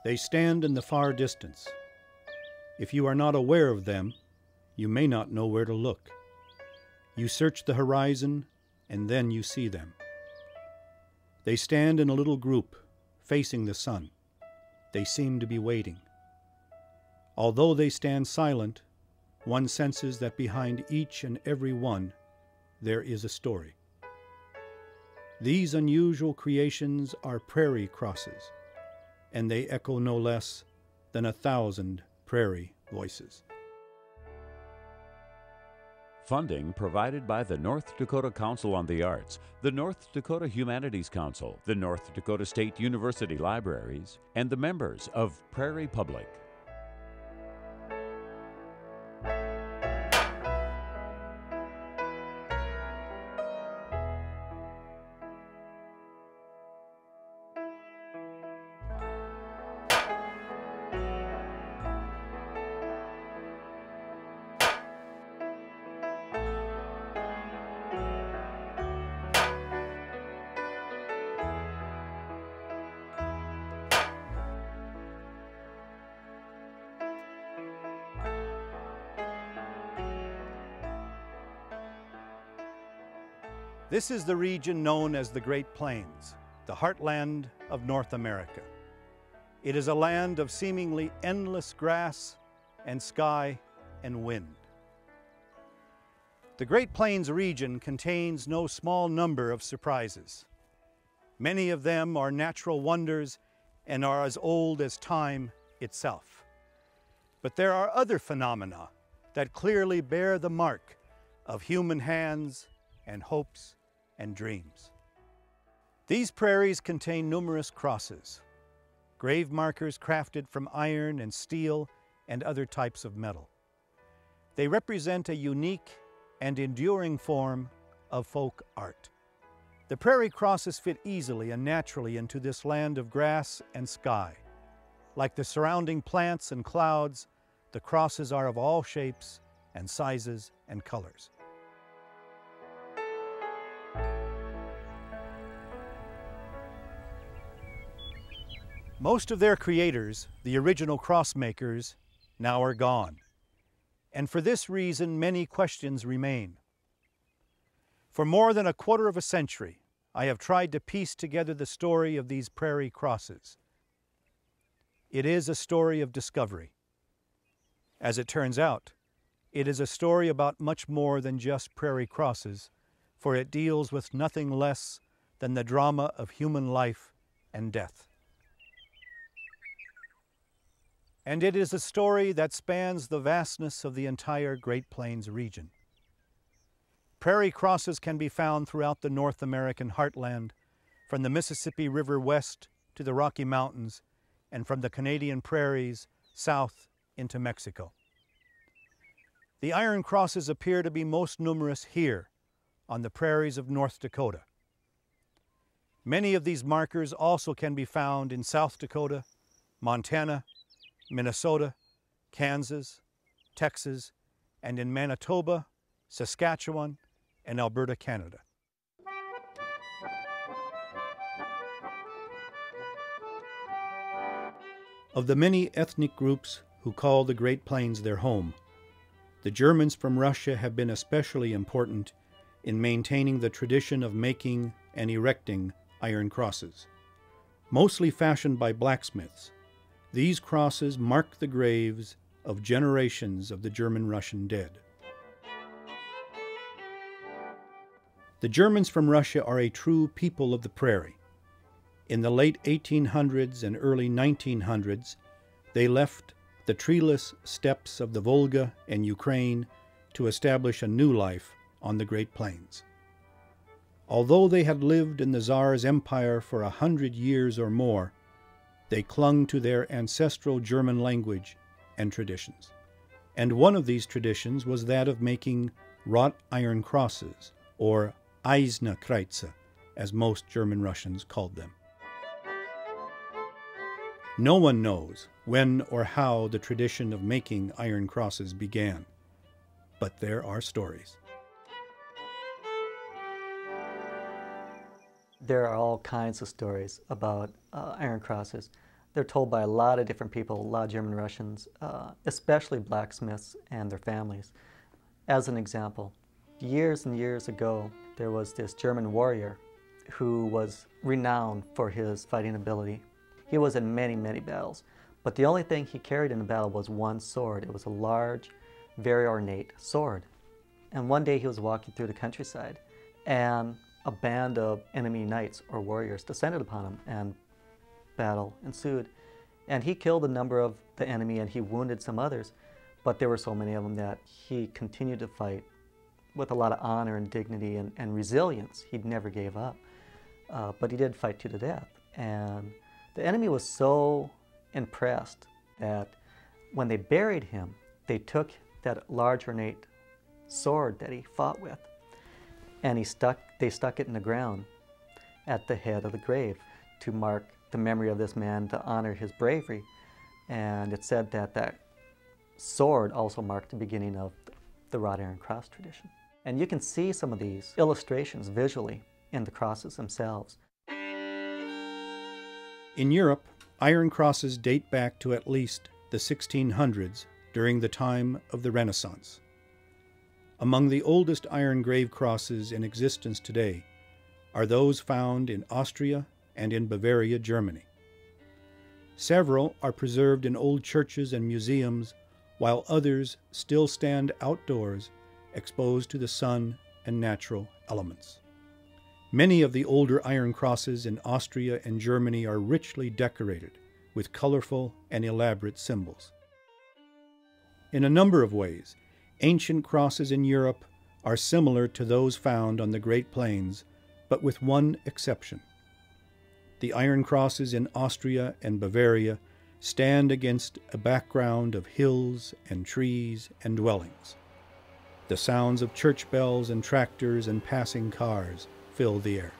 They stand in the far distance. If you are not aware of them, you may not know where to look. You search the horizon, and then you see them. They stand in a little group, facing the sun. They seem to be waiting. Although they stand silent, one senses that behind each and every one there is a story. These unusual creations are prairie crosses, and they echo no less than 1,000 prairie voices. Funding provided by the North Dakota Council on the Arts, the North Dakota Humanities Council, the North Dakota State University Libraries, and the members of Prairie Public. This is the region known as the Great Plains, the heartland of North America. It is a land of seemingly endless grass and sky and wind. The Great Plains region contains no small number of surprises. Many of them are natural wonders and are as old as time itself. But there are other phenomena that clearly bear the mark of human hands and hopes and dreams. These prairies contain numerous crosses, grave markers crafted from iron and steel and other types of metal. They represent a unique and enduring form of folk art. The prairie crosses fit easily and naturally into this land of grass and sky. Like the surrounding plants and clouds, the crosses are of all shapes and sizes and colors. Most of their creators, the original cross makers, now are gone. And for this reason, many questions remain. For more than a quarter of a century, I have tried to piece together the story of these prairie crosses. It is a story of discovery. As it turns out, it is a story about much more than just prairie crosses, for it deals with nothing less than the drama of human life and death. And it is a story that spans the vastness of the entire Great Plains region. Prairie crosses can be found throughout the North American heartland, from the Mississippi River west to the Rocky Mountains, and from the Canadian prairies south into Mexico. The iron crosses appear to be most numerous here, on the prairies of North Dakota. Many of these markers also can be found in South Dakota, Montana, Minnesota, Kansas, Texas, and in Manitoba, Saskatchewan, and Alberta, Canada. Of the many ethnic groups who call the Great Plains their home, the Germans from Russia have been especially important in maintaining the tradition of making and erecting iron crosses. Mostly fashioned by blacksmiths, these crosses mark the graves of generations of the German-Russian dead. The Germans from Russia are a true people of the prairie. In the late 1800s and early 1900s, they left the treeless steppes of the Volga and Ukraine to establish a new life on the Great Plains. Although they had lived in the Tsar's empire for 100 years or more, they clung to their ancestral German language and traditions. And one of these traditions was that of making wrought iron crosses, or Eiserne Kreuze, as most German Russians called them. No one knows when or how the tradition of making iron crosses began, but there are stories. There are all kinds of stories about iron crosses. They're told by a lot of different people, a lot of German Russians, especially blacksmiths and their families. As an example, years and years ago, there was this German warrior who was renowned for his fighting ability. He was in many, many battles, but the only thing he carried in a battle was one sword. It was a large, very ornate sword. And one day he was walking through the countryside, and a band of enemy knights or warriors descended upon him, and battle ensued. And he killed a number of the enemy, and he wounded some others, but there were so many of them that he continued to fight with a lot of honor and dignity and resilience. He never gave up, but he did fight to the death. And the enemy was so impressed that when they buried him, they took that large ornate sword that he fought with, and they stuck it in the ground at the head of the grave to mark the memory of this man, to honor his bravery. And it said that that sword also marked the beginning of the wrought iron cross tradition. And you can see some of these illustrations visually in the crosses themselves. In Europe, iron crosses date back to at least the 1600s, during the time of the Renaissance. Among the oldest iron grave crosses in existence today are those found in Austria and in Bavaria, Germany. Several are preserved in old churches and museums, while others still stand outdoors, exposed to the sun and natural elements. Many of the older iron crosses in Austria and Germany are richly decorated with colorful and elaborate symbols. In a number of ways, ancient crosses in Europe are similar to those found on the Great Plains, but with one exception. The iron crosses in Austria and Bavaria stand against a background of hills and trees and dwellings. The sounds of church bells and tractors and passing cars fill the air.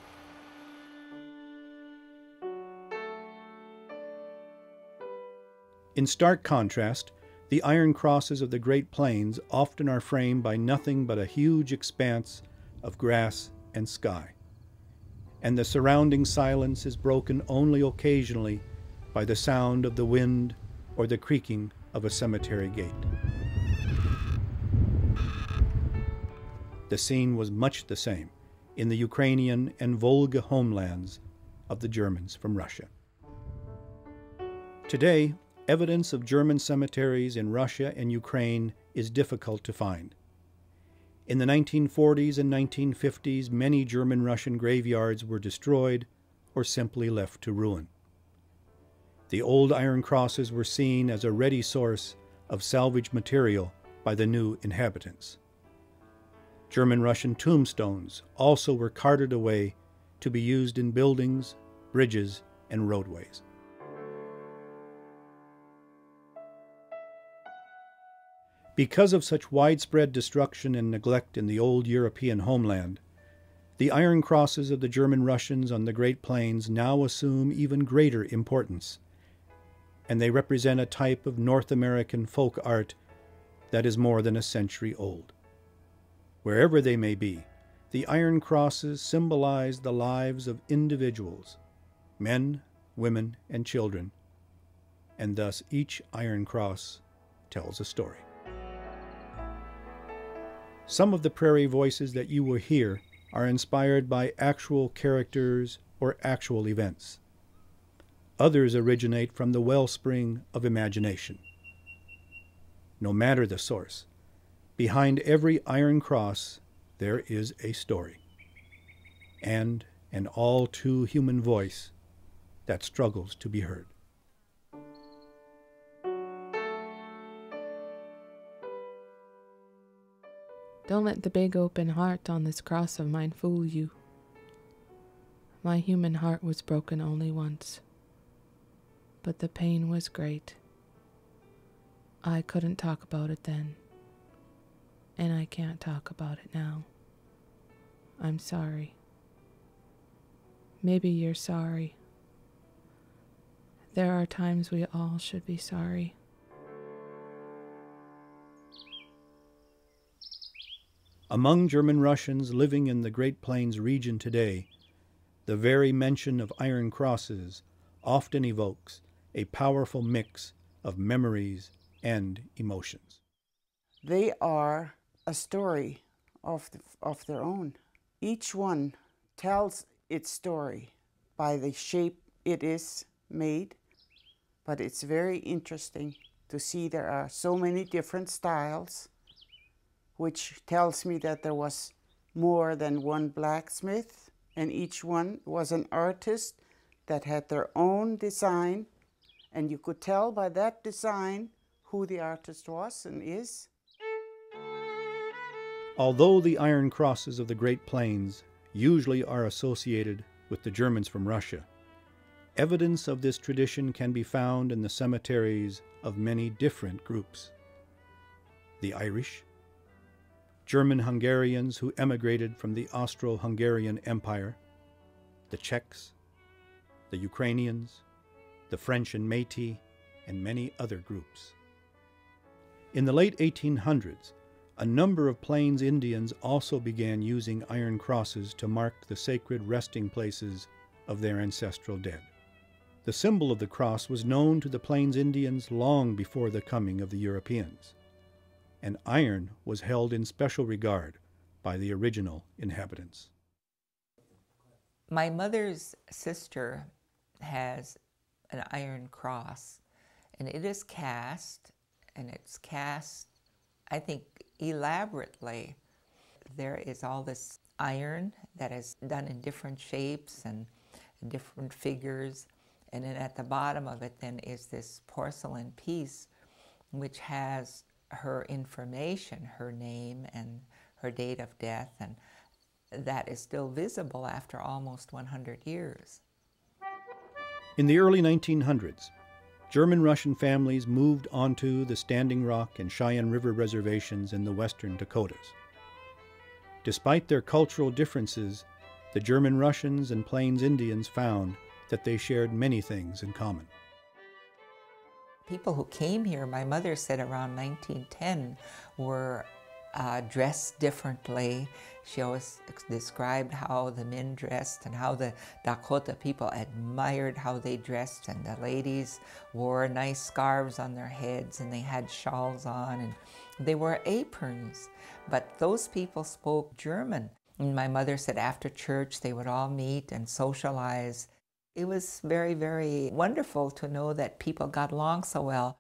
In stark contrast, the iron crosses of the Great Plains often are framed by nothing but a huge expanse of grass and sky, and the surrounding silence is broken only occasionally by the sound of the wind or the creaking of a cemetery gate. The scene was much the same in the Ukrainian and Volga homelands of the Germans from Russia. Today, evidence of German cemeteries in Russia and Ukraine is difficult to find. In the 1940s and 1950s, many German-Russian graveyards were destroyed or simply left to ruin. The old iron crosses were seen as a ready source of salvage material by the new inhabitants. German-Russian tombstones also were carted away to be used in buildings, bridges, and roadways. Because of such widespread destruction and neglect in the old European homeland, the iron crosses of the German Russians on the Great Plains now assume even greater importance, and they represent a type of North American folk art that is more than a century old. Wherever they may be, the iron crosses symbolize the lives of individuals, men, women, and children, and thus each iron cross tells a story. Some of the Prairie Voices that you will hear are inspired by actual characters or actual events. Others originate from the wellspring of imagination. No matter the source, behind every iron cross there is a story, and an all too human voice that struggles to be heard. Don't let the big open heart on this cross of mine fool you. My human heart was broken only once, but the pain was great. I couldn't talk about it then, and I can't talk about it now. I'm sorry. Maybe you're sorry. There are times we all should be sorry. Among German Russians living in the Great Plains region today, the very mention of iron crosses often evokes a powerful mix of memories and emotions. They are a story of their own. Each one tells its story by the shape it is made, but it's very interesting to see there are so many different styles, which tells me that there was more than one blacksmith, and each one was an artist that had their own design, and you could tell by that design who the artist was and is. Although the iron crosses of the Great Plains usually are associated with the Germans from Russia, evidence of this tradition can be found in the cemeteries of many different groups. The Irish, German-Hungarians who emigrated from the Austro-Hungarian Empire, the Czechs, the Ukrainians, the French and Métis, and many other groups. In the late 1800s, a number of Plains Indians also began using iron crosses to mark the sacred resting places of their ancestral dead. The symbol of the cross was known to the Plains Indians long before the coming of the Europeans, and iron was held in special regard by the original inhabitants. My mother's sister has an iron cross, and it is cast, and it's cast, I think, elaborately. There is all this iron that is done in different shapes and different figures, and then at the bottom of it then is this porcelain piece which has her information, her name and her date of death, and that is still visible after almost 100 years. In the early 1900s, German-Russian families moved onto the Standing Rock and Cheyenne River reservations in the western Dakotas. Despite their cultural differences, the German-Russians and Plains Indians found that they shared many things in common. People who came here, my mother said around 1910, were dressed differently. She always described how the men dressed and how the Dakota people admired how they dressed, and the ladies wore nice scarves on their heads and they had shawls on and they wore aprons. But those people spoke German. And my mother said after church they would all meet and socialize. It was very, very wonderful to know that people got along so well.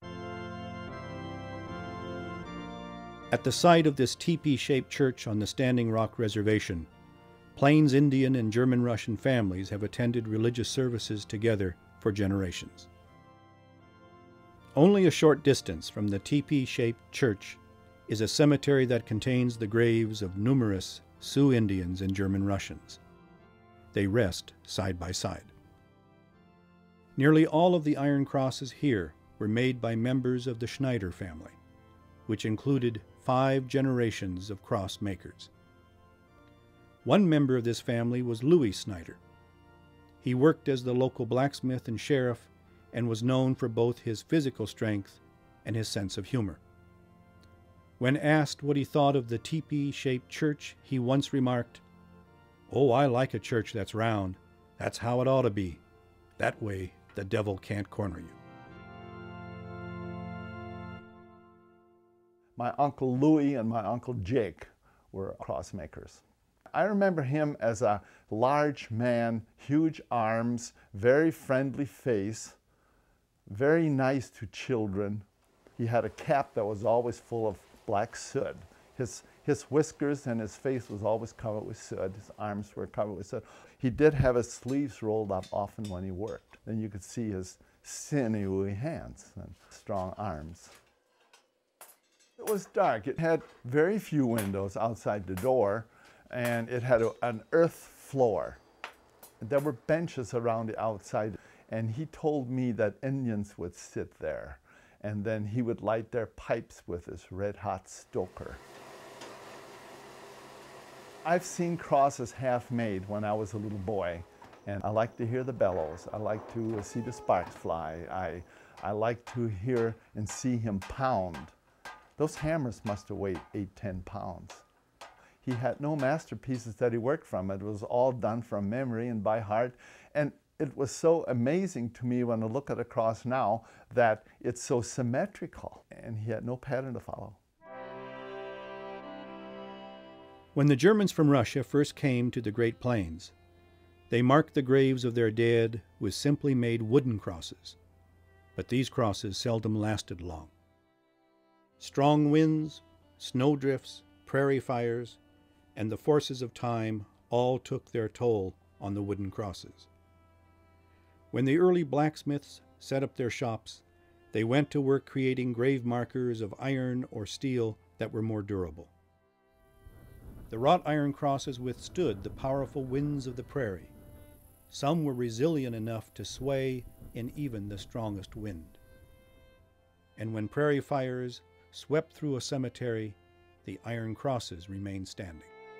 At the site of this teepee-shaped church on the Standing Rock Reservation, Plains Indian and German-Russian families have attended religious services together for generations. Only a short distance from the teepee-shaped church is a cemetery that contains the graves of numerous Sioux Indians and German-Russians. They rest side by side. Nearly all of the iron crosses here were made by members of the Schneider family, which included 5 generations of cross makers. One member of this family was Louis Snyder. He worked as the local blacksmith and sheriff and was known for both his physical strength and his sense of humor. When asked what he thought of the teepee-shaped church, he once remarked, "Oh, I like a church that's round. That's how it ought to be. That way, the devil can't corner you." My Uncle Louis and my Uncle Jake were cross makers. I remember him as a large man, huge arms, very friendly face, very nice to children. He had a cap that was always full of black soot. His whiskers and his face was always covered with soot. His arms were covered with soot. He did have his sleeves rolled up often when he worked. Then you could see his sinewy hands and strong arms. It was dark. It had very few windows outside the door, and it had an earth floor. There were benches around the outside, and he told me that Indians would sit there, and then he would light their pipes with his red-hot stoker. I've seen crosses half-made when I was a little boy, and I like to hear the bellows. I like to see the sparks fly. I like to hear and see him pound. Those hammers must have weighed 8–10 pounds. He had no masterpieces that he worked from. It was all done from memory and by heart. And It was so amazing to me when I look at a cross now that it's so symmetrical, and he had no pattern to follow. When the Germans from Russia first came to the Great Plains, they marked the graves of their dead with simply made wooden crosses, but these crosses seldom lasted long. Strong winds, snowdrifts, prairie fires, and the forces of time all took their toll on the wooden crosses. When the early blacksmiths set up their shops, they went to work creating grave markers of iron or steel that were more durable. The wrought iron crosses withstood the powerful winds of the prairie. Some were resilient enough to sway in even the strongest wind. And when prairie fires swept through a cemetery, the iron crosses remained standing.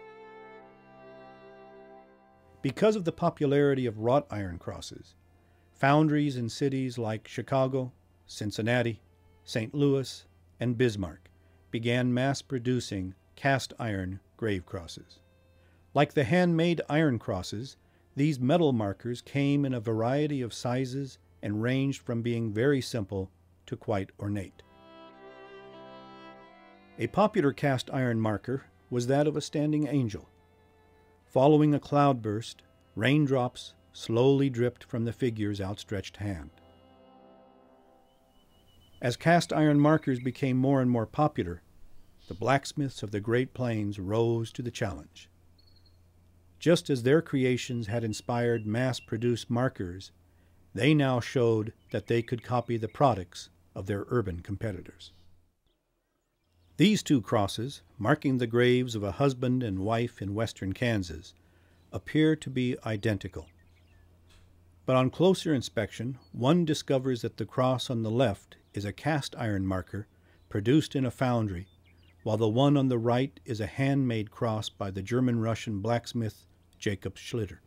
Because of the popularity of wrought iron crosses, foundries in cities like Chicago, Cincinnati, St. Louis, and Bismarck began mass-producing cast iron grave crosses. Like the handmade iron crosses, these metal markers came in a variety of sizes and ranged from being very simple to quite ornate. A popular cast iron marker was that of a standing angel. Following a cloudburst, raindrops slowly dripped from the figure's outstretched hand. As cast iron markers became more and more popular, the blacksmiths of the Great Plains rose to the challenge. Just as their creations had inspired mass-produced markers, they now showed that they could copy the products of their urban competitors. These two crosses, marking the graves of a husband and wife in western Kansas, appear to be identical. But on closer inspection, one discovers that the cross on the left is a cast iron marker produced in a foundry, while the one on the right is a handmade cross by the German-Russian blacksmith Jacob Schlitter.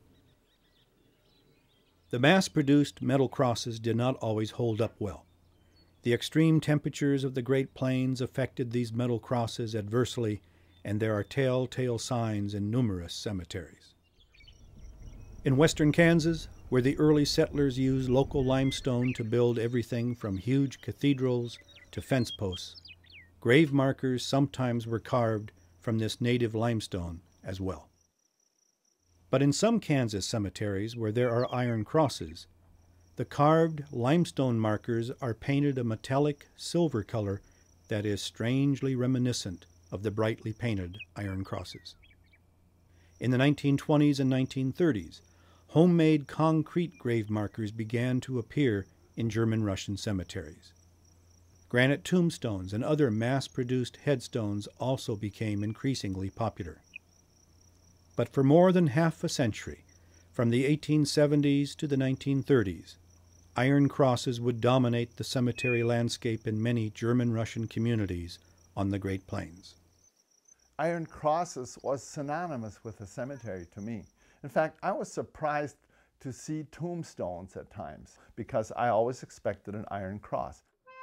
The mass-produced metal crosses did not always hold up well. The extreme temperatures of the Great Plains affected these metal crosses adversely, and there are telltale signs in numerous cemeteries. In western Kansas, where the early settlers used local limestone to build everything from huge cathedrals to fence posts, grave markers sometimes were carved from this native limestone as well. But in some Kansas cemeteries where there are iron crosses, the carved limestone markers are painted a metallic silver color that is strangely reminiscent of the brightly painted iron crosses. In the 1920s and 1930s, homemade concrete grave markers began to appear in German-Russian cemeteries. Granite tombstones and other mass-produced headstones also became increasingly popular. But for more than half a century, from the 1870s to the 1930s, iron crosses would dominate the cemetery landscape in many German-Russian communities on the Great Plains. Iron crosses was synonymous with a cemetery to me. In fact, I was surprised to see tombstones at times because I always expected an iron cross.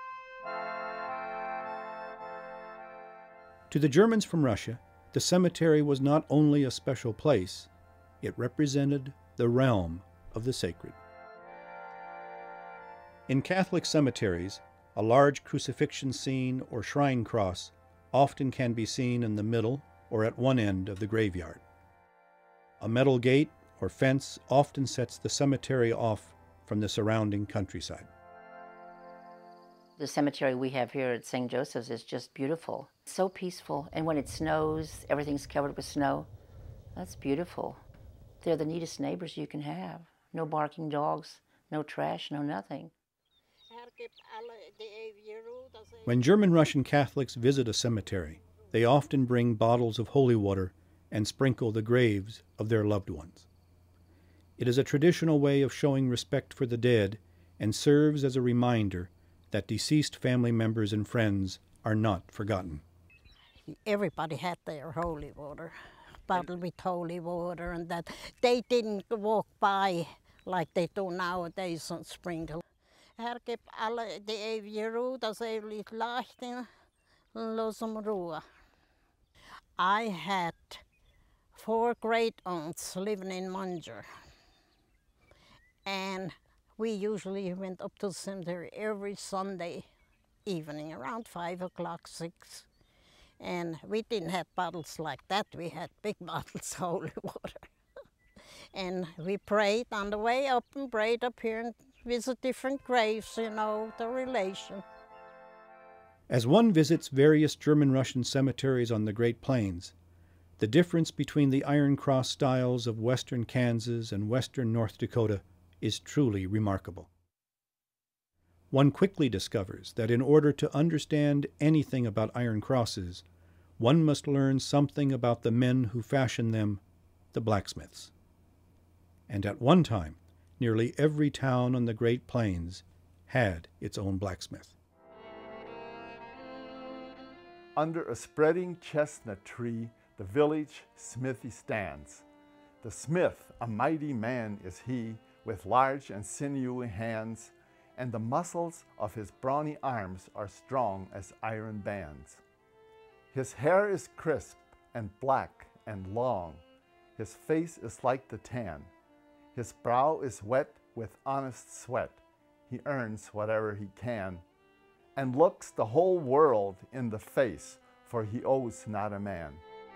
To the Germans from Russia, the cemetery was not only a special place, it represented the realm of the sacred. In Catholic cemeteries, a large crucifixion scene or shrine cross often can be seen in the middle or at one end of the graveyard. A metal gate or fence often sets the cemetery off from the surrounding countryside. The cemetery we have here at St. Joseph's is just beautiful. So peaceful, and when it snows, everything's covered with snow. That's beautiful. They're the neatest neighbors you can have. No barking dogs, no trash, no nothing. When German-Russian Catholics visit a cemetery, they often bring bottles of holy water and sprinkle the graves of their loved ones. It is a traditional way of showing respect for the dead and serves as a reminder that deceased family members and friends are not forgotten. Everybody had their holy water, bottle with holy water, and that they didn't walk by like they do nowadays on sprinkle. Herkep alle de eeuwige roe, dat is evigt lacht in, los om roe. I had 4 great aunts living in Munger. And we usually went up to the cemetery every Sunday evening around 5 o'clock, 6. And we didn't have bottles like that. We had big bottles of holy water. And we prayed on the way up and prayed up here and visit different graves, you know, the relation. As one visits various German-Russian cemeteries on the Great Plains, the difference between the Iron Cross styles of western Kansas and western North Dakota is truly remarkable. One quickly discovers that in order to understand anything about Iron Crosses, one must learn something about the men who fashioned them, the blacksmiths. And at one time, nearly every town on the Great Plains had its own blacksmith. Under a spreading chestnut tree, the village smithy stands. The smith, a mighty man is he, with large and sinewy hands, and the muscles of his brawny arms are strong as iron bands. His hair is crisp and black and long. His face is like the tan. His brow is wet with honest sweat. He earns whatever he can, and looks the whole world in the face, for he owes not a man.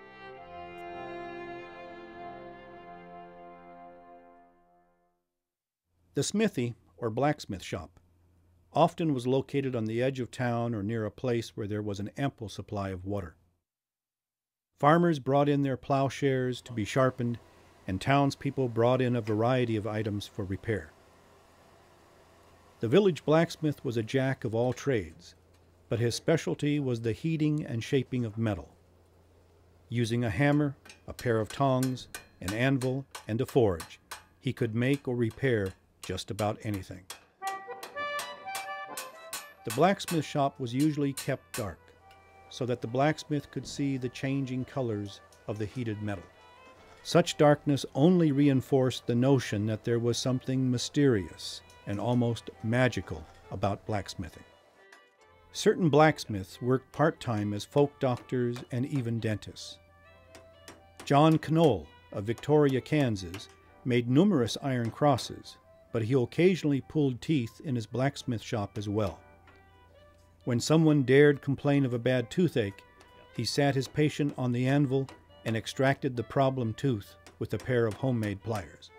The smithy, or blacksmith shop, often was located on the edge of town or near a place where there was an ample supply of water. Farmers brought in their plowshares to be sharpened, and townspeople brought in a variety of items for repair. The village blacksmith was a jack of all trades, but his specialty was the heating and shaping of metal. Using a hammer, a pair of tongs, an anvil, and a forge, he could make or repair just about anything. The blacksmith shop was usually kept dark, so that the blacksmith could see the changing colors of the heated metal. Such darkness only reinforced the notion that there was something mysterious and almost magical about blacksmithing. Certain blacksmiths worked part-time as folk doctors and even dentists. John Knoll of Victoria, Kansas, made numerous iron crosses, but he occasionally pulled teeth in his blacksmith shop as well. When someone dared complain of a bad toothache, he sat his patient on the anvil and extracted the problem tooth with a pair of homemade pliers.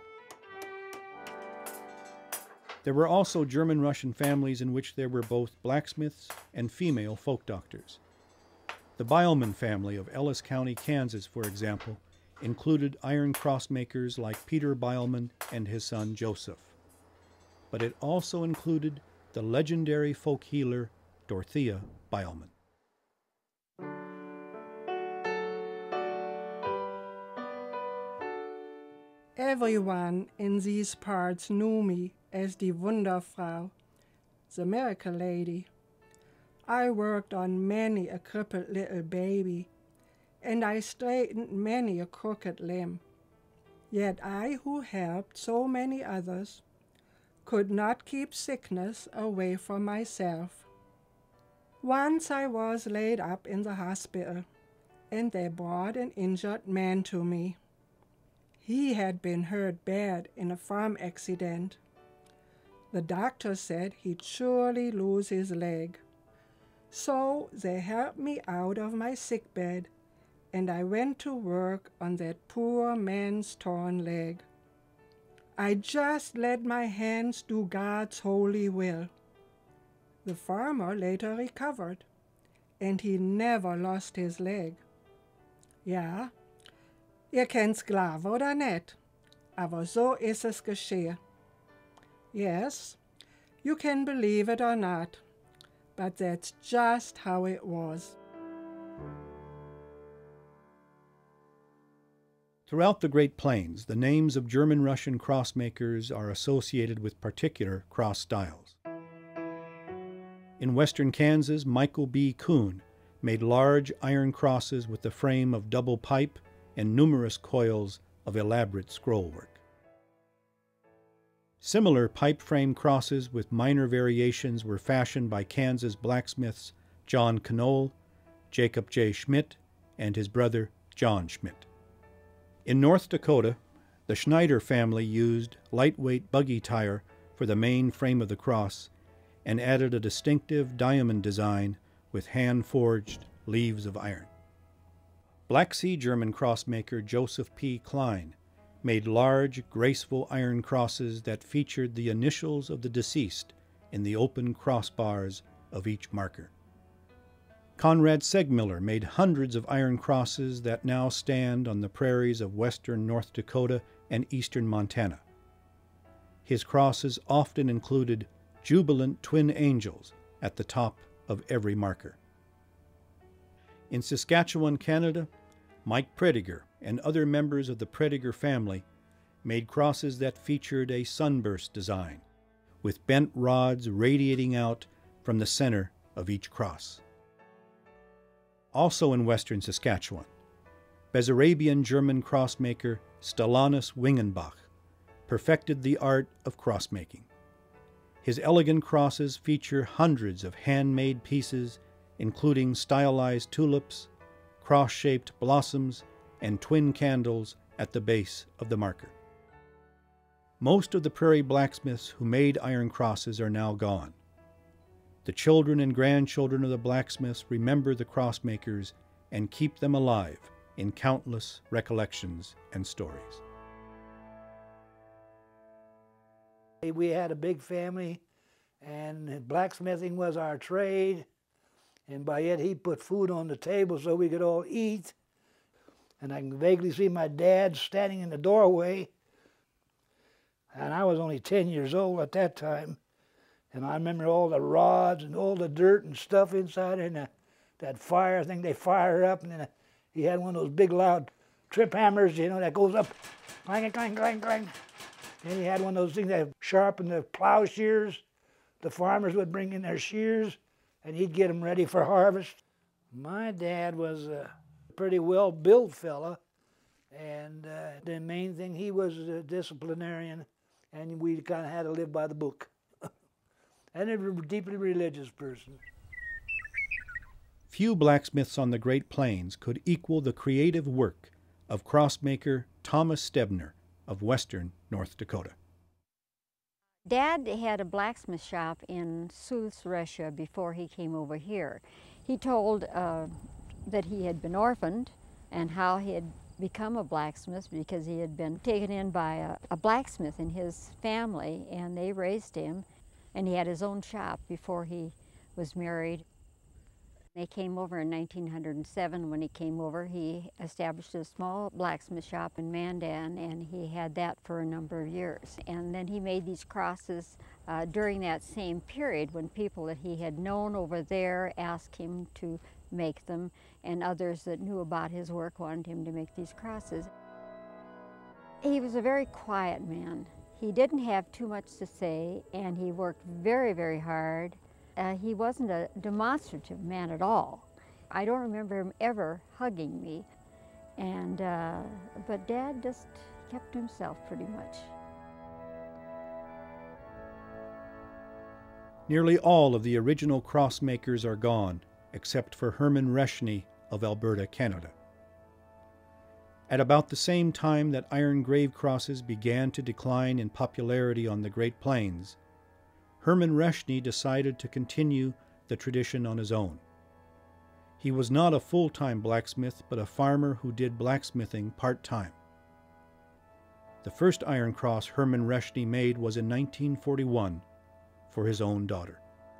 There were also German-Russian families in which there were both blacksmiths and female folk doctors. The Beilman family of Ellis County, Kansas, for example, included iron cross makers like Peter Beilman and his son Joseph. But it also included the legendary folk healer Dorothea Beilman. Everyone in these parts knew me as the Wunderfrau, the miracle lady. I worked on many a crippled little baby, and I straightened many a crooked limb. Yet I, who helped so many others, could not keep sickness away from myself. Once I was laid up in the hospital, and they brought an injured man to me. He had been hurt bad in a farm accident. The doctor said he'd surely lose his leg. So they helped me out of my sickbed, and I went to work on that poor man's torn leg. I just let my hands do God's holy will. The farmer later recovered, and he never lost his leg. Ja, ihr kennt's klar, oder nicht? Aber so ist es geschehen. Yes, you can believe it or not, but that's just how it was. Throughout the Great Plains, the names of German-Russian cross makers are associated with particular cross styles. In western Kansas, Michael B. Kuhn made large iron crosses with the frame of double pipe and numerous coils of elaborate scrollwork. Similar pipe frame crosses with minor variations were fashioned by Kansas blacksmiths John Knoll, Jacob J. Schmidt, and his brother John Schmidt. In North Dakota, The Schneider family used lightweight buggy tire for the main frame of the cross and added a distinctive diamond design with hand-forged leaves of iron. Black Sea German crossmaker Joseph P. Klein made large, graceful iron crosses that featured the initials of the deceased in the open crossbars of each marker. Conrad Segmiller made hundreds of iron crosses that now stand on the prairies of western North Dakota and eastern Montana. His crosses often included jubilant twin angels at the top of every marker. In Saskatchewan, Canada, Mike Prediger and other members of the Prediger family made crosses that featured a sunburst design, with bent rods radiating out from the center of each cross. Also in western Saskatchewan, Bessarabian German crossmaker Stellanus Wingenbach perfected the art of crossmaking. His elegant crosses feature hundreds of handmade pieces, including stylized tulips, cross-shaped blossoms, and twin candles at the base of the marker. Most of the prairie blacksmiths who made iron crosses are now gone. The children and grandchildren of the blacksmiths remember the crossmakers and keep them alive in countless recollections and stories. We had a big family, and blacksmithing was our trade, and by it he put food on the table so we could all eat. And I can vaguely see my dad standing in the doorway, and I was only 10 years old at that time, and I remember all the rods and all the dirt and stuff inside there, and that fire thing they fire up, and then he had one of those big loud trip hammers, you know, that goes up, clang, clang, clang, clang. And he had one of those things that sharpened the plow shears. The farmers would bring in their shears, and he'd get them ready for harvest. My dad was a pretty well-built fella, and the main thing, he was a disciplinarian, and we kind of had to live by the book. And a deeply religious person. Few blacksmiths on the Great Plains could equal the creative work of crossmaker Thomas Stebner of western North Dakota. Dad had a blacksmith shop in Sioux, Russia before he came over here. He told that he had been orphaned and how he had become a blacksmith because he had been taken in by a blacksmith in his family, and they raised him, and he had his own shop before he was married. They came over in 1907. When he came over, he established a small blacksmith shop in Mandan, and he had that for a number of years. And then he made these crosses during that same period when people that he had known over there asked him to make them, and others that knew about his work wanted him to make these crosses. He was a very quiet man. He didn't have too much to say, and he worked very, very hard. He wasn't a demonstrative man at all. I don't remember him ever hugging me, and but Dad just kept to himself pretty much. Nearly all of the original crossmakers are gone, except for Herman Reshney of Alberta, Canada. At about the same time that iron grave crosses began to decline in popularity on the Great Plains, Herman Reshney decided to continue the tradition on his own. He was not a full-time blacksmith, but a farmer who did blacksmithing part-time. The first iron cross Herman Reshney made was in 1941 for his own daughter.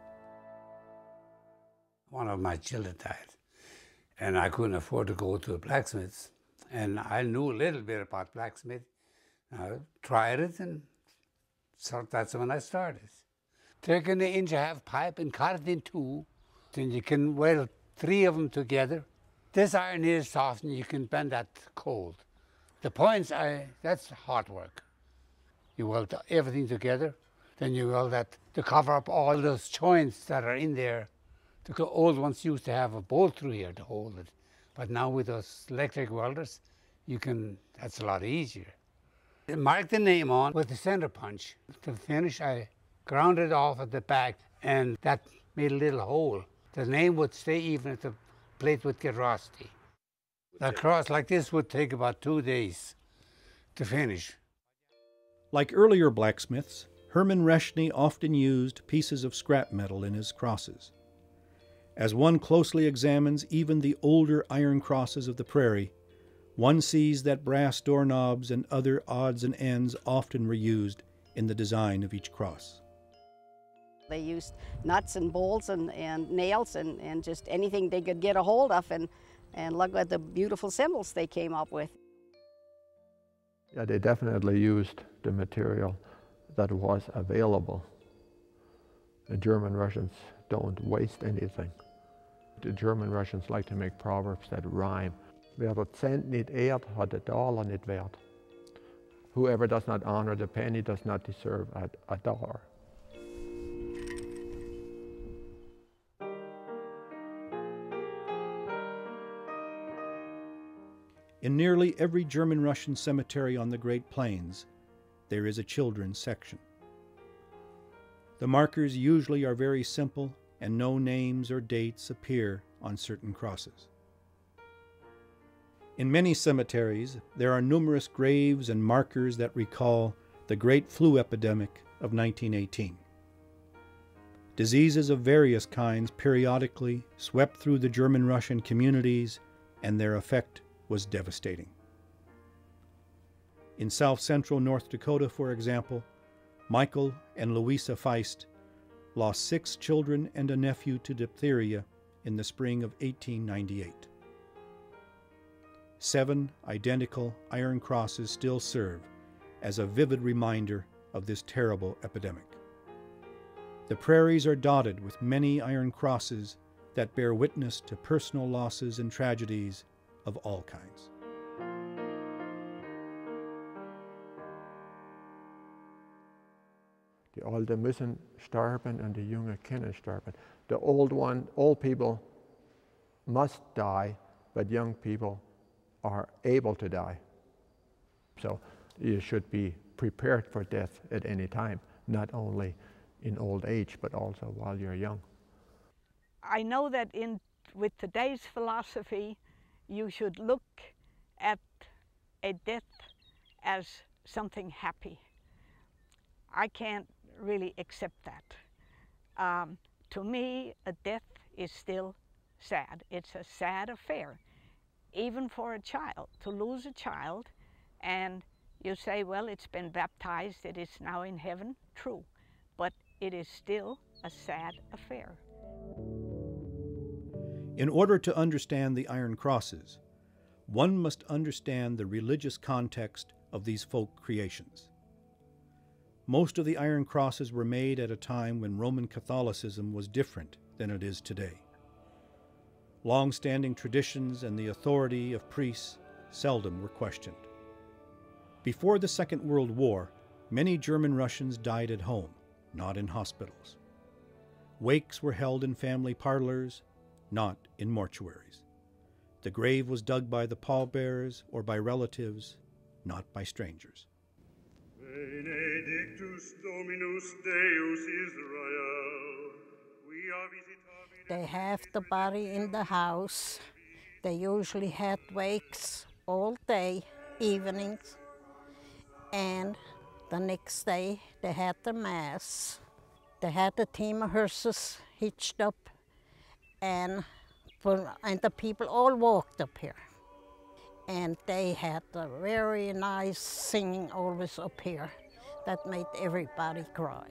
One of my children died, and I couldn't afford to go to a blacksmith. And I knew a little bit about blacksmith. I tried it, and so that's when I started. Taking the inch-and-a-half pipe and cut it in two, then you can weld 3 of them together. This iron is soft, and you can bend that cold. The points, that's hard work. You weld everything together, then you weld that to cover up all those joints that are in there. The old ones used to have a bolt through here to hold it, but now with those electric welders, that's a lot easier. Mark the name on with the center punch. To finish, I ground it off at the back, and that made a little hole. The name would stay even if the plate would get rusty. A cross like this would take about 2 days. to finish. Like earlier blacksmiths, Herman Reschny often used pieces of scrap metal in his crosses. As one closely examines even the older iron crosses of the prairie, one sees that brass doorknobs and other odds and ends often were used in the design of each cross. They used nuts and bolts and nails and just anything they could get a hold of, and look at the beautiful symbols they came up with. Yeah, they definitely used the material that was available. The German Russians don't waste anything. The German Russians like to make proverbs that rhyme. Wer det cent niet eert, hat det dollar niet wert. Whoever does not honor the penny does not deserve a dollar. In nearly every German-Russian cemetery on the Great Plains, there is a children's section. The markers usually are very simple, and no names or dates appear on certain crosses. In many cemeteries, there are numerous graves and markers that recall the Great Flu epidemic of 1918. Diseases of various kinds periodically swept through the German-Russian communities, and their effect was devastating. In south-central North Dakota, for example, Michael and Louisa Feist lost 6 children and a nephew to diphtheria in the spring of 1898. 7 identical iron crosses still serve as a vivid reminder of this terrible epidemic. The prairies are dotted with many iron crosses that bear witness to personal losses and tragedies of all kinds. Die Alte müssen sterben und die Jungen können sterben. The old people must die, but young people are able to die. So you should be prepared for death at any time, not only in old age, but also while you're young. I know that with today's philosophy, you should look at a death as something happy. I can't really accept that. To me, a death is still sad. It's a sad affair, even for a child. To lose a child and you say, well, it's been baptized, it is now in heaven, true, but it is still a sad affair. In order to understand the iron crosses, one must understand the religious context of these folk creations. Most of the iron crosses were made at a time when Roman Catholicism was different than it is today. Long-standing traditions and the authority of priests seldom were questioned. Before the Second World War, many German Russians died at home, not in hospitals. Wakes were held in family parlors, not in mortuaries. The grave was dug by the pallbearers or by relatives, not by strangers. Benedictus Dominus Deus Israel. They have the body in the house. They usually had wakes all day, evenings, and the next day they had the mass. They had the team of hearses hitched up, and the people all walked up here. And they had a very nice singing always up here that made everybody cry.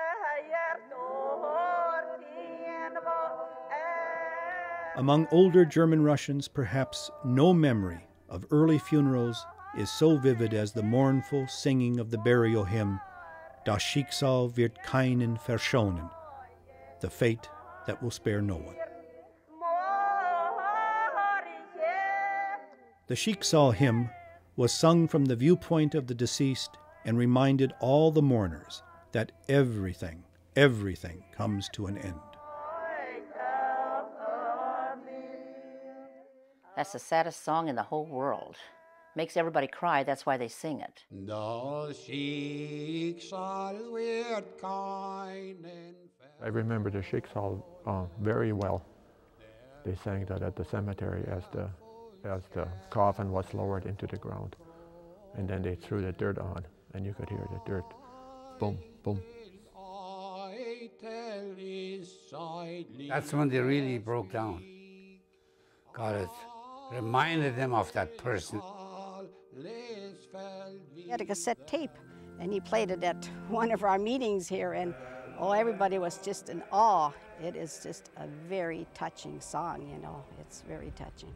Among older German Russians, perhaps no memory of early funerals is so vivid as the mournful singing of the burial hymn, Das Schicksal wird keinen verschonen, the fate that will spare no one. The Schicksal hymn was sung from the viewpoint of the deceased and reminded all the mourners that everything comes to an end. That's the saddest song in the whole world. Makes everybody cry, that's why they sing it. I remember the Schicksal very well. They sang that at the cemetery as the coffin was lowered into the ground. and then they threw the dirt on, and you could hear the dirt, boom, boom. That's when they really broke down. God, it reminded them of that person. He had a cassette tape, and he played it at one of our meetings here, and oh, everybody was just in awe. It is just a very touching song, you know. It's very touching.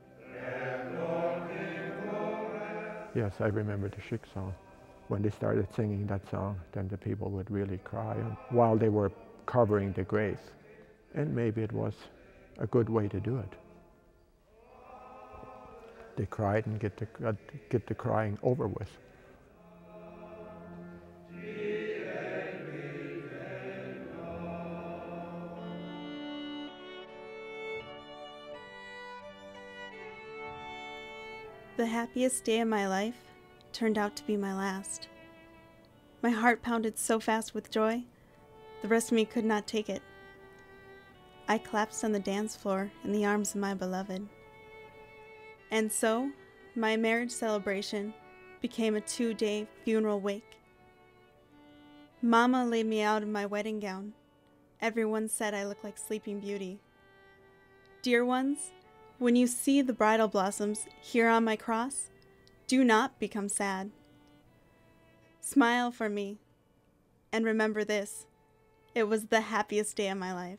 Yes, I remember the Chic song. When they started singing that song, then the people would really cry while they were covering the grave. And maybe it was a good way to do it. They cried and get the crying over with. The happiest day of my life turned out to be my last. My heart pounded so fast with joy, the rest of me could not take it. I collapsed on the dance floor in the arms of my beloved. And so, my marriage celebration became a 2-day funeral wake. Mama laid me out in my wedding gown. Everyone said I looked like Sleeping Beauty. Dear ones, when you see the bridal blossoms here on my cross, do not become sad. Smile for me, and remember this, it was the happiest day of my life.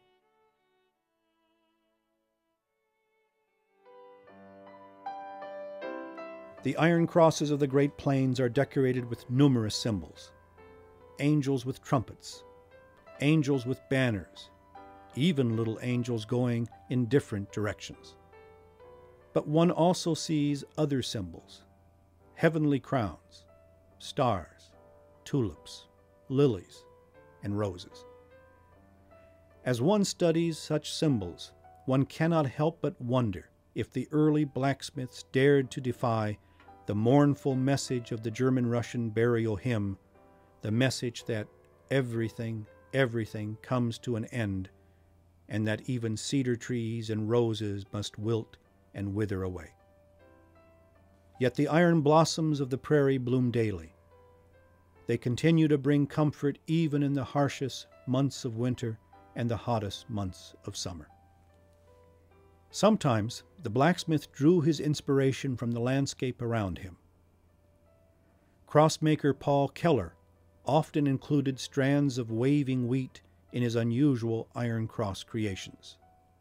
The iron crosses of the Great Plains are decorated with numerous symbols. Angels with trumpets, angels with banners, even little angels going in different directions. But one also sees other symbols, heavenly crowns, stars, tulips, lilies, and roses. As one studies such symbols, one cannot help but wonder if the early blacksmiths dared to defy the mournful message of the German-Russian burial hymn, the message that everything comes to an end, and that even cedar trees and roses must wilt and wither away. Yet the iron blossoms of the prairie bloom daily. They continue to bring comfort even in the harshest months of winter and the hottest months of summer. Sometimes the blacksmith drew his inspiration from the landscape around him. Crossmaker Paul Keller often included strands of waving wheat in his unusual iron cross creations.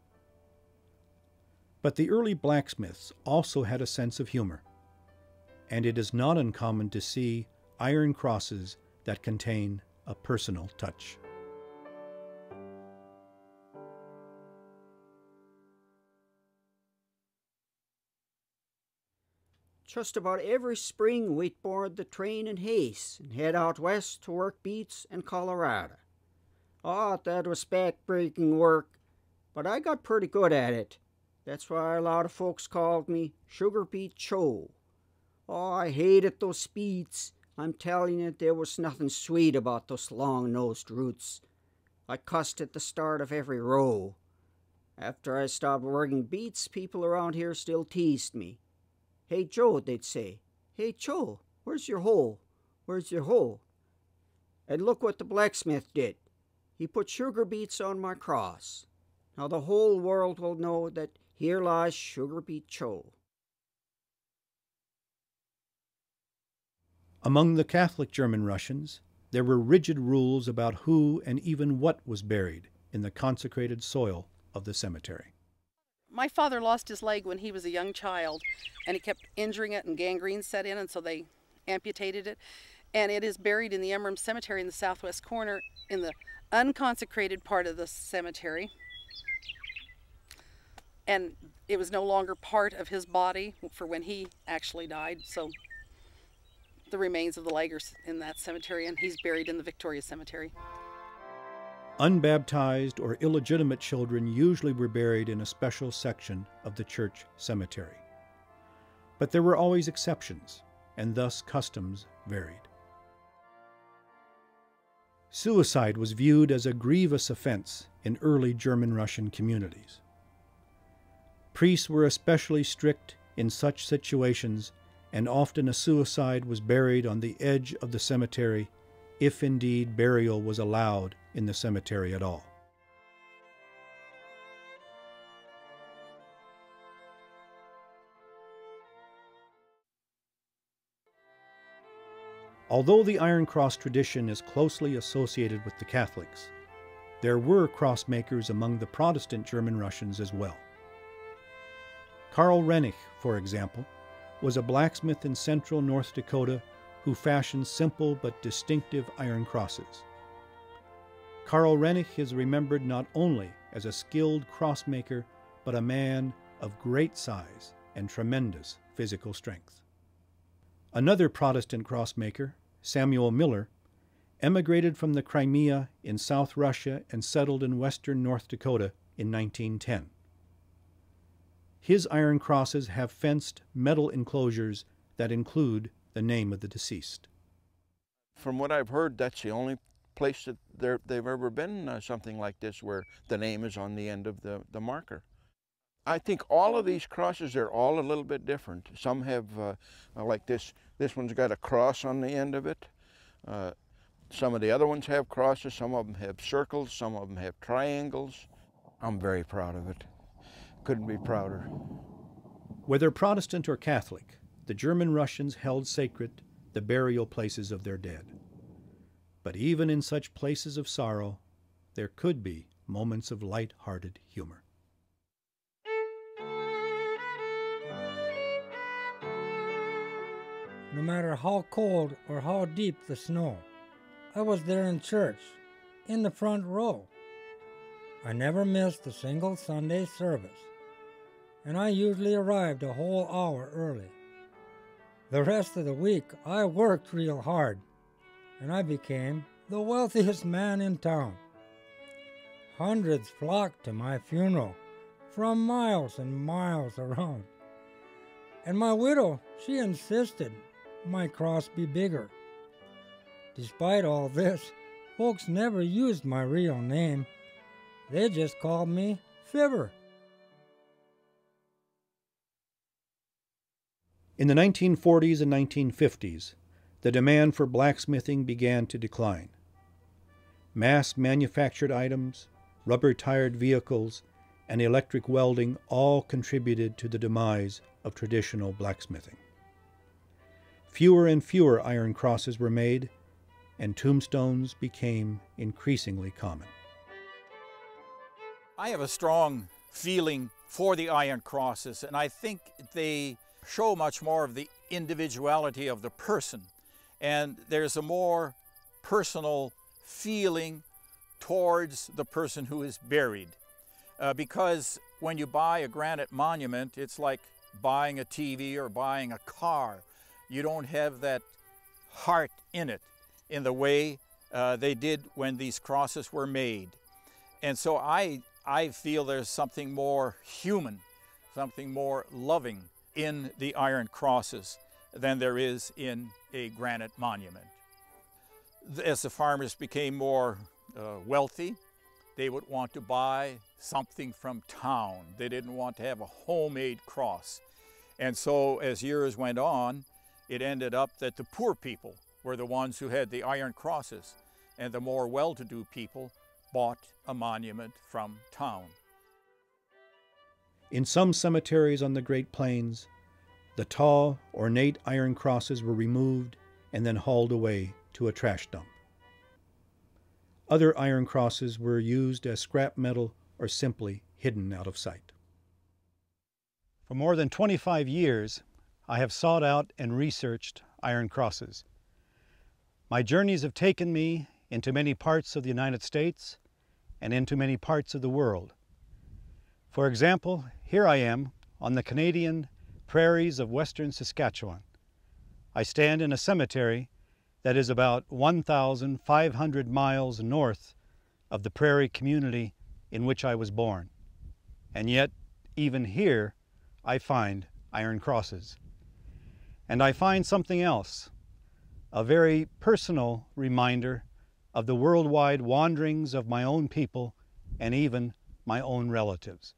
But the early blacksmiths also had a sense of humor, and it is not uncommon to see iron crosses that contain a personal touch. Just about every spring we'd board the train in haste and head out west to work beets in Colorado. Oh, that was back-breaking work, but I got pretty good at it. That's why a lot of folks called me Sugar Beet Joe. Oh, I hated those beets. I'm telling you, there was nothing sweet about those long-nosed roots. I cussed at the start of every row. After I stopped working beets, people around here still teased me. "Hey, Joe," they'd say. "Hey, Joe, where's your hoe? Where's your hoe?" And look what the blacksmith did. He put sugar beets on my cross. Now the whole world will know that here lies Sugar Beet Joe. Among the Catholic German Russians, there were rigid rules about who and even what was buried in the consecrated soil of the cemetery. My father lost his leg when he was a young child, and he kept injuring it, and gangrene set in, and so they amputated it. And it is buried in the Emram Cemetery in the southwest corner in the unconsecrated part of the cemetery. And it was no longer part of his body for when he actually died, so the remains of the leg are in that cemetery, and he's buried in the Victoria Cemetery. Unbaptized or illegitimate children usually were buried in a special section of the church cemetery. But there were always exceptions, and thus customs varied. Suicide was viewed as a grievous offense in early German-Russian communities. Priests were especially strict in such situations and often a suicide was buried on the edge of the cemetery, if indeed burial was allowed in the cemetery at all. Although the Iron Cross tradition is closely associated with the Catholics, there were cross makers among the Protestant German Russians as well. Karl Renich, for example, was a blacksmith in central North Dakota who fashioned simple but distinctive iron crosses. Karl Renich is remembered not only as a skilled crossmaker, but a man of great size and tremendous physical strength. Another Protestant crossmaker, Samuel Miller, emigrated from the Crimea in South Russia and settled in western North Dakota in 1910. His iron crosses have fenced metal enclosures that include the name of the deceased. From what I've heard, that's the only place that they've ever been something like this where the name is on the end of the marker. I think all of these crosses are all a little bit different. Some have, like this one's got a cross on the end of it. Some of the other ones have crosses, some of them have circles, some of them have triangles. I'm very proud of it. Couldn't be prouder. Whether Protestant or Catholic, the German Russians held sacred the burial places of their dead. But even in such places of sorrow, there could be moments of light-hearted humor. No matter how cold or how deep the snow, I was there in church, in the front row. I never missed a single Sunday service, and I usually arrived a whole hour early. The rest of the week, I worked real hard, and I became the wealthiest man in town. Hundreds flocked to my funeral from miles and miles around. And my widow, she insisted my cross be bigger. Despite all this, folks never used my real name. They just called me Fibber. In the 1940s and 1950s, the demand for blacksmithing began to decline. Mass-manufactured items, rubber-tired vehicles, and electric welding all contributed to the demise of traditional blacksmithing. Fewer and fewer iron crosses were made, and tombstones became increasingly common. I have a strong feeling for the iron crosses, and I think they show much more of the individuality of the person, and there's a more personal feeling towards the person who is buried. Because when you buy a granite monument, it's like buying a TV or buying a car. You don't have that heart in it in the way they did when these crosses were made. And so I feel there's something more human, something more loving in the iron crosses than there is in a granite monument. As the farmers became more wealthy, they would want to buy something from town. They didn't want to have a homemade cross. And so as years went on, it ended up that the poor people were the ones who had the iron crosses, and the more well-to-do people bought a monument from town. In some cemeteries on the Great Plains, the tall, ornate iron crosses were removed and then hauled away to a trash dump. Other iron crosses were used as scrap metal or simply hidden out of sight. For more than 25 years, I have sought out and researched iron crosses. My journeys have taken me into many parts of the United States and into many parts of the world. For example, here I am on the Canadian prairies of western Saskatchewan. I stand in a cemetery that is about 1,500 miles north of the prairie community in which I was born. And yet, even here, I find iron crosses. And I find something else, a very personal reminder of the worldwide wanderings of my own people and even my own relatives.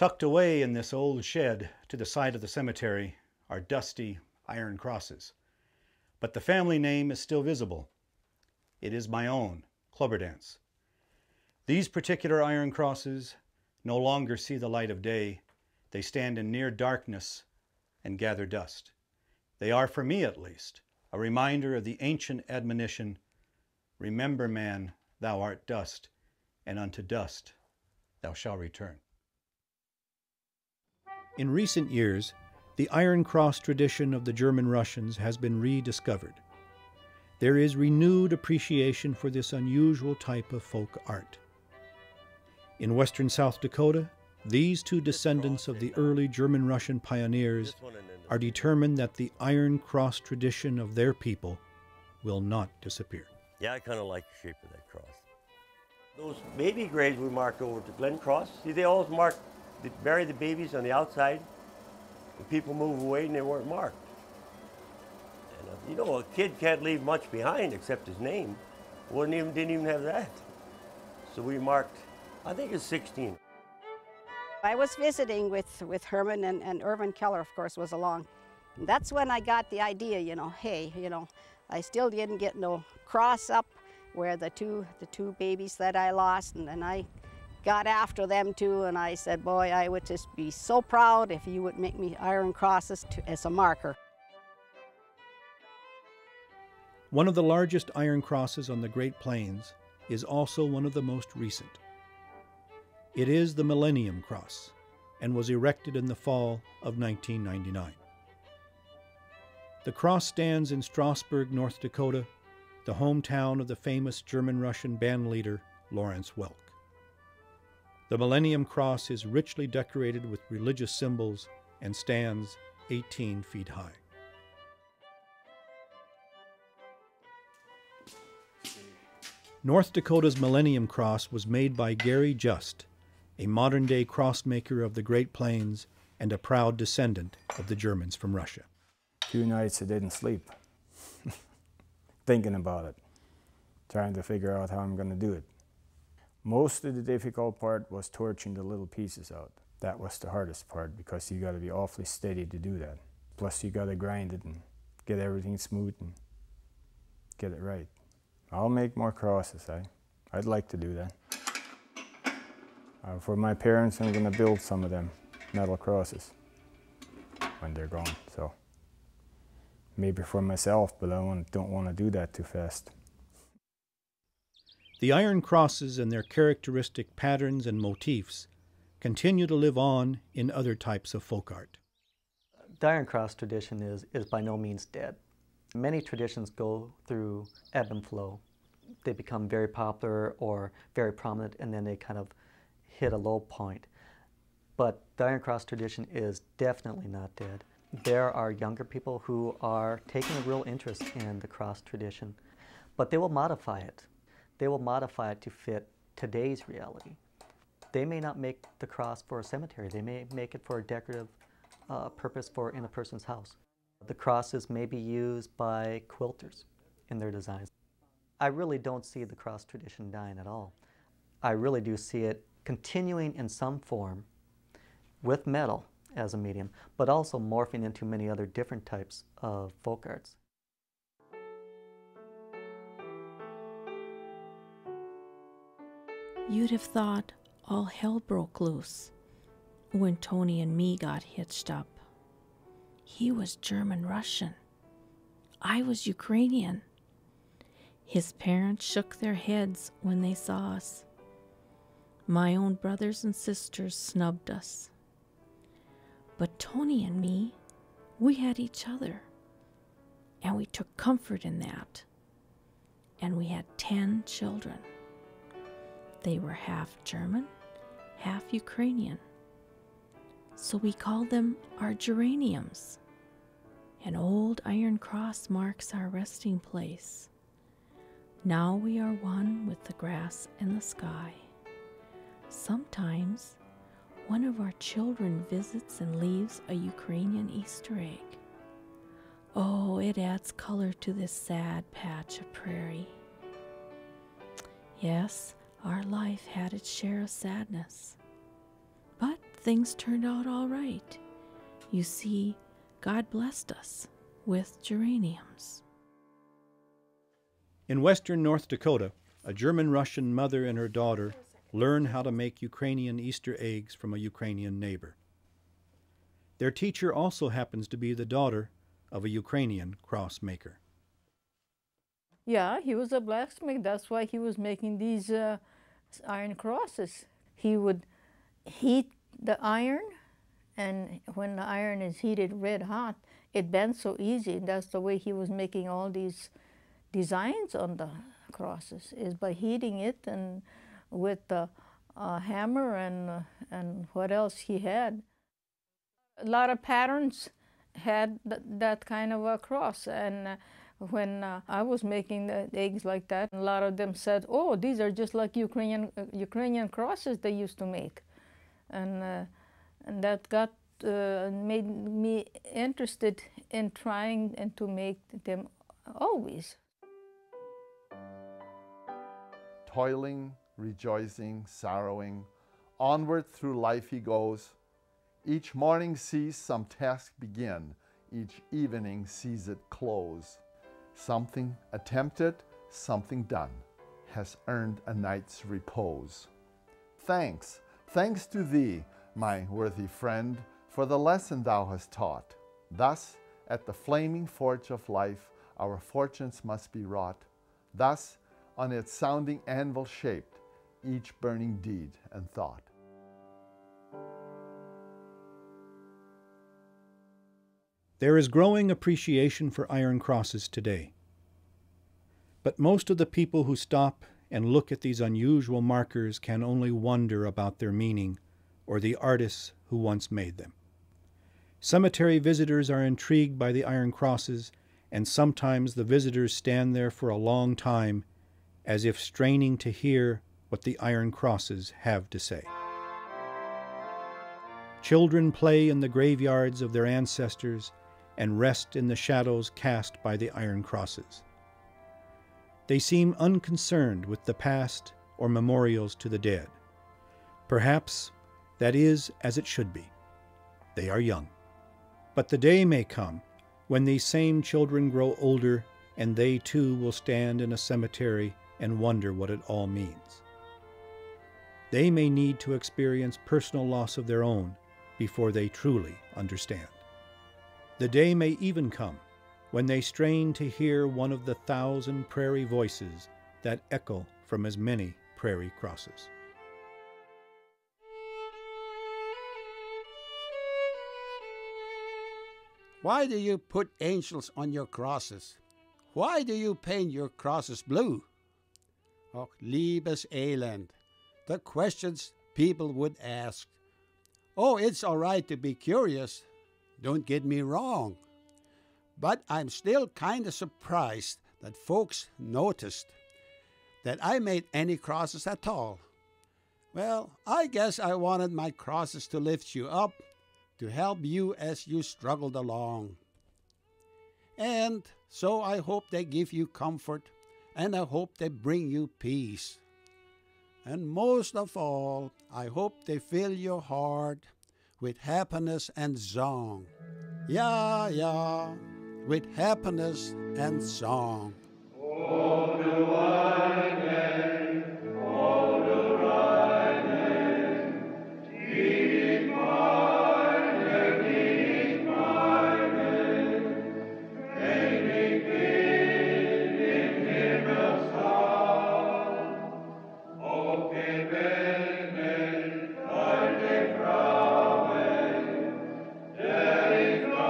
Tucked away in this old shed to the side of the cemetery are dusty iron crosses, but the family name is still visible. It is my own, Cloberdance. These particular iron crosses no longer see the light of day. They stand in near darkness and gather dust. They are, for me at least, a reminder of the ancient admonition, "Remember, man, thou art dust, and unto dust thou shalt return." In recent years, the Iron Cross tradition of the German Russians has been rediscovered. There is renewed appreciation for this unusual type of folk art. In western South Dakota, these two descendants of the early German-Russian pioneers are determined that the Iron Cross tradition of their people will not disappear. Yeah, I kind of like the shape of that cross. Those baby graves we marked over to Glen Cross, see, they always bury the babies on the outside. The people move away and they weren't marked. And, you know, a kid can't leave much behind except his name. Didn't even have that. So we marked, I think it's 16. I was visiting with Herman and Irvin Keller, of course, was along. And that's when I got the idea, you know, hey, you know, I still didn't get no cross up where the two babies that I lost, and I got after them too, and I said, boy, I would just be so proud if you would make me iron crosses as a marker. One of the largest iron crosses on the Great Plains is also one of the most recent. It is the Millennium Cross and was erected in the fall of 1999. The cross stands in Strasburg, North Dakota, the hometown of the famous German-Russian bandleader Lawrence Welk. The Millennium Cross is richly decorated with religious symbols and stands 18 feet high. North Dakota's Millennium Cross was made by Gary Just, a modern-day crossmaker of the Great Plains and a proud descendant of the Germans from Russia. 2 nights I didn't sleep, thinking about it, trying to figure out how I'm going to do it. Most of the difficult part was torching the little pieces out. That was the hardest part because you got to be awfully steady to do that. Plus you got to grind it and get everything smooth and get it right. I'll make more crosses. I'd like to do that. For my parents, I'm going to build some of them metal crosses when they're gone. So maybe for myself, but I don't want to do that too fast. The iron crosses and their characteristic patterns and motifs continue to live on in other types of folk art. The iron cross tradition is by no means dead. Many traditions go through ebb and flow. They become very popular or very prominent, and then they kind of hit a low point. But the iron cross tradition is definitely not dead. There are younger people who are taking a real interest in the cross tradition, but they will modify it. They will modify it to fit today's reality. They may not make the cross for a cemetery. They may make it for a decorative purpose in a person's house. The crosses may be used by quilters in their designs. I really don't see the cross tradition dying at all. I really do see it continuing in some form with metal as a medium, but also morphing into many other different types of folk arts. You'd have thought all hell broke loose when Tony and me got hitched up. He was German-Russian. I was Ukrainian. His parents shook their heads when they saw us. My own brothers and sisters snubbed us. But Tony and me, we had each other, and we took comfort in that. And we had 10 children. They were half German, half Ukrainian. So we called them our geraniums. An old iron cross marks our resting place. Now we are one with the grass and the sky. Sometimes one of our children visits and leaves a Ukrainian Easter egg. Oh, it adds color to this sad patch of prairie. Yes, our life had its share of sadness, but things turned out all right. You see, God blessed us with geraniums. In western North Dakota, a German-Russian mother and her daughter learn how to make Ukrainian Easter eggs from a Ukrainian neighbor. Their teacher also happens to be the daughter of a Ukrainian cross maker. Yeah, he was a blacksmith. That's why he was making these iron crosses. He would heat the iron, and when the iron is heated red hot, it bends so easy. That's the way he was making all these designs on the crosses, is by heating it and with the hammer and what else he had. A lot of patterns had that kind of a cross, and when I was making the eggs like that, a lot of them said, "Oh, these are just like Ukrainian crosses they used to make," and that got made me interested in trying and to make them always. Toiling, rejoicing, sorrowing, onward through life he goes. Each morning sees some task begin, each evening sees it close. Something attempted, something done, has earned a night's repose. Thanks, thanks to thee, my worthy friend, for the lesson thou hast taught. Thus, at the flaming forge of life, our fortunes must be wrought. Thus, on its sounding anvil shaped, each burning deed and thought. There is growing appreciation for iron crosses today. But most of the people who stop and look at these unusual markers can only wonder about their meaning or the artists who once made them. Cemetery visitors are intrigued by the iron crosses, and sometimes the visitors stand there for a long time as if straining to hear what the iron crosses have to say. Children play in the graveyards of their ancestors and rest in the shadows cast by the iron crosses. They seem unconcerned with the past or memorials to the dead. Perhaps that is as it should be. They are young. But the day may come when these same children grow older and they too will stand in a cemetery and wonder what it all means. They may need to experience personal loss of their own before they truly understand. The day may even come when they strain to hear one of the 1,000 prairie voices that echo from as many prairie crosses. Why do you put angels on your crosses? Why do you paint your crosses blue? Och, liebes Elend, the questions people would ask. Oh, it's all right to be curious, don't get me wrong. But I'm still kind of surprised that folks noticed that I made any crosses at all. Well, I guess I wanted my crosses to lift you up, to help you as you struggled along. And so I hope they give you comfort, and I hope they bring you peace. And most of all, I hope they fill your heart with happiness and song. Yeah, yeah, with happiness and song.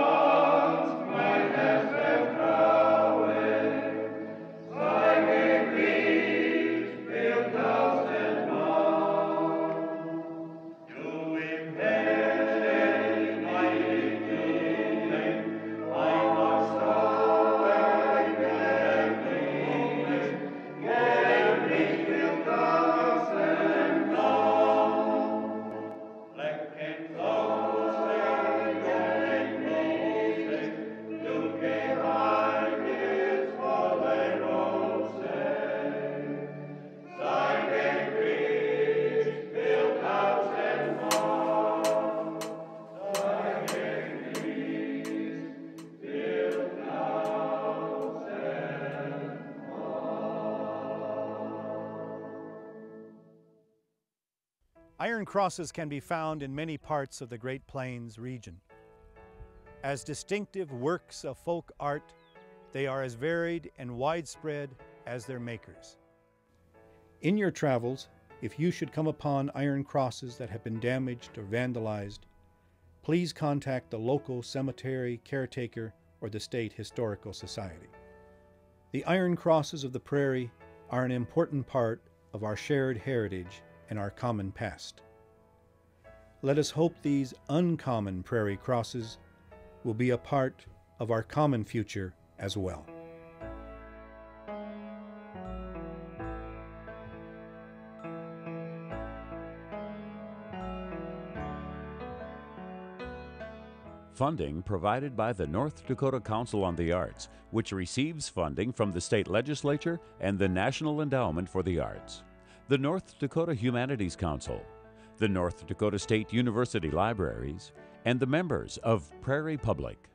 Thank you. Iron crosses can be found in many parts of the Great Plains region. As distinctive works of folk art, they are as varied and widespread as their makers. In your travels, if you should come upon iron crosses that have been damaged or vandalized, please contact the local cemetery caretaker or the State Historical Society. The iron crosses of the prairie are an important part of our shared heritage and our common past. Let us hope these uncommon prairie crosses will be a part of our common future as well. Funding provided by the North Dakota Council on the Arts, which receives funding from the state legislature and the National Endowment for the Arts. The North Dakota Humanities Council, the North Dakota State University Libraries, and the members of Prairie Public.